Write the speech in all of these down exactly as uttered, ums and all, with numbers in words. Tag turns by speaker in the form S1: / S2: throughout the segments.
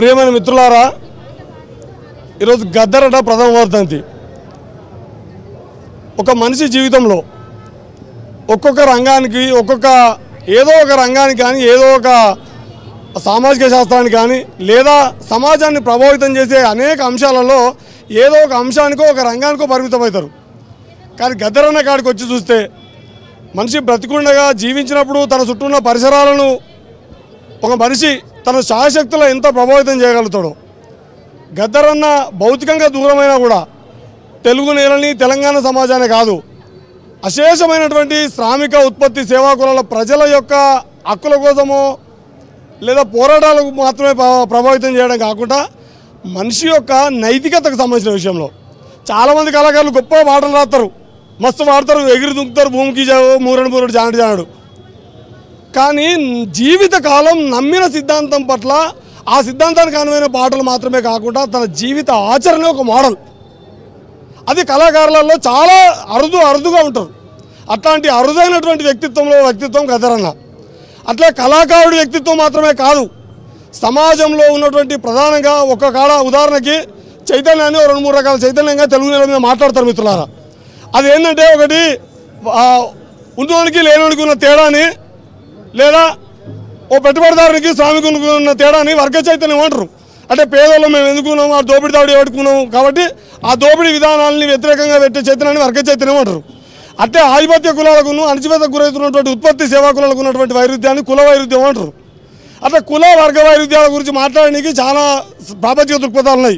S1: ప్రియమైన మిత్రులారా, ఈరోజు గద్దరట ప్రథమ వర్ధంతి. ఒక మనిషి జీవితంలో ఒక్కొక్క రంగానికి ఒక్కొక్క ఏదో ఒక రంగానికి కానీ ఏదో ఒక సామాజిక శాస్త్రానికి కానీ లేదా సమాజాన్ని ప్రభావితం చేసే అనేక అంశాలలో ఏదో ఒక అంశానికో ఒక రంగానికో పరిమితమవుతారు. కానీ గద్దరన్న కాడికి వచ్చి చూస్తే మనిషి బ్రతికుండగా జీవించినప్పుడు తన చుట్టూ ఉన్న పరిసరాలను ఒక మనిషి తన శాయశక్తులు ఎంత ప్రభావితం చేయగలుగుతాడో. గద్దరన్న భౌతికంగా దూరమైనా కూడా తెలుగు నేలని తెలంగాణ సమాజానే కాదు అశేషమైనటువంటి శ్రామిక ఉత్పత్తి సేవా కులాల ప్రజల యొక్క హక్కుల కోసమో లేదా పోరాటాలకు మాత్రమే ప్రభావితం చేయడం కాకుండా మనిషి యొక్క నైతికతకు సంబంధించిన విషయంలో చాలామంది కళాకారులు గొప్ప పాటలు రాస్తారు, మస్తు పాడతారు, ఎగిరి దుంకుతారు, భూమికి మూరడు మూరడు జానడు జానడు. కానీ జీవితకాలం నమ్మిన సిద్ధాంతం పట్ల ఆ సిద్ధాంతానికి అనువైన పాటలు మాత్రమే కాకుండా తన జీవిత ఆచరణ ఒక మోడల్. అది కళాకారులలో చాలా అరుదు అరుదుగా ఉంటారు. అట్లాంటి అరుదైనటువంటి వ్యక్తిత్వంలో వ్యక్తిత్వం గద్దరన్న. అట్లే కళాకారుడి వ్యక్తిత్వం మాత్రమే కాదు, సమాజంలో ఉన్నటువంటి ప్రధానంగా ఒక కాడ ఉదాహరణకి చైతన్యాన్ని రెండు మూడు రకాల చైతన్యంగా తెలుగు నేల మీద మాట్లాడతారు మిత్రులారా. అది ఏంటంటే ఒకటి ఉన్నోనికి లేనోనికి ఉన్న తేడాని లేదా ఓ పెట్టుబడిదారునికి శ్రామికునికి ఉన్న తేడాని వర్గ చైతన్యం అంటారు. అంటే పేదోళ్ళు మేము ఎందుకున్నాము, ఆ దోపిడి దాడి పెట్టుకున్నాము కాబట్టి ఆ దోపిడీ విధానాలని వ్యతిరేకంగా పెట్టే చైతన్యాన్ని వర్గ చైతన్యం అంటారు. అంటే ఆధిపత్య కులాలకు అణచివేతకు గురవుతున్నటువంటి ఉత్పత్తి సేవా కులాలకు ఉన్నటువంటి వైరుధ్యాన్ని కుల వైరుధ్యం అంటారు. అట్లా కుల వర్గ వైరుధ్యాల గురించి మాట్లాడడానికి చాలా ప్రాపంచిక దృక్పథాలు ఉన్నాయి.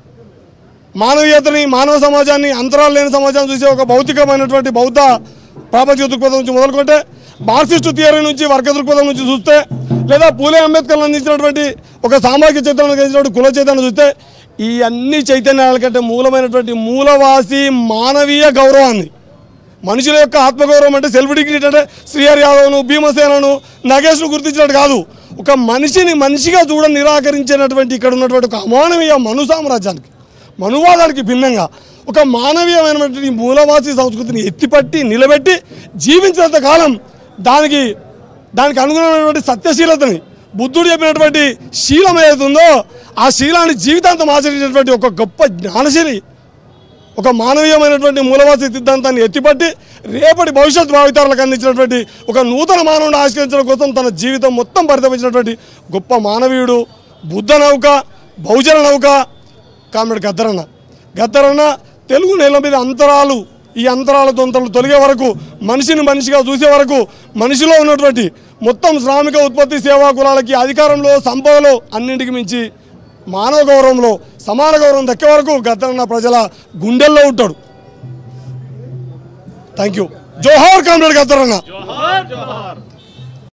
S1: మానవీయతని మానవ సమాజాన్ని అంతరాలు లేని సమాజాన్ని చూసే ఒక భౌతికమైనటువంటి బౌద్ధ ప్రాపంచిక దృక్పథం నుంచి మొదలుకుంటే మార్క్సిస్టు థియరీ నుంచి వర్గ దృక్పథం నుంచి చూస్తే లేదా పూలే అంబేద్కర్ అందించినటువంటి ఒక సామాజిక చైతన్యం అందించినటువంటి కుల చైతన్యం చూస్తే ఈ అన్ని చైతన్యాల కంటే మూలమైనటువంటి మూలవాసి మానవీయ గౌరవాన్ని, మనుషుల యొక్క ఆత్మగౌరవం అంటే సెల్ఫ్ డిగ్నిటీ అంటే శ్రీహరి యాదవ్ను భీమసేనను నగేష్ను గుర్తించినట్టు కాదు, ఒక మనిషిని మనిషిగా చూడ నిరాకరించినటువంటి ఇక్కడ ఉన్నటువంటి ఒక అమానవీయ మను సామ్రాజ్యానికి మనువాదానికి భిన్నంగా ఒక మానవీయమైనటువంటి మూలవాసి సంస్కృతిని ఎత్తిపట్టి నిలబెట్టి జీవించినంత కాలం దానికి దానికి అనుగుణమైనటువంటి సత్యశీలతని బుద్ధుడు చెప్పినటువంటి శీలం ఏదైతుందో ఆ శీలాన్ని జీవితాంతం ఆచరించినటువంటి ఒక గొప్ప జ్ఞానశీలి, ఒక మానవీయమైనటువంటి మూలవాసి సిద్ధాంతాన్ని ఎత్తిపట్టి రేపటి భవిష్యత్ భావితరాలకు అందించినటువంటి ఒక నూతన మానవుని ఆవిష్కరించడం కోసం తన జీవితం మొత్తం పరితపించినటువంటి గొప్ప మానవీయుడు, బుద్ధ నౌక, బహుజన నౌక కామ్రేడ్ గద్దరన్న. గద్దరన్న తెలుగు నేల మీద అంతరాలు ఈ అంతరాల దొంతలు తొలగే వరకు, మనిషిని మనిషిగా చూసే వరకు, మనిషిలో ఉన్నటువంటి మొత్తం శ్రామిక ఉత్పత్తి సేవా కులాలకి అధికారంలో సంపదలో అన్నింటికి మించి మానవ గౌరవంలో సమాన గౌరవం దక్కే వరకు గద్దరన్న ప్రజల గుండెల్లో ఉంటాడు. Thank you. జోహార్ కామ్రేడ్ గద్దరన్న.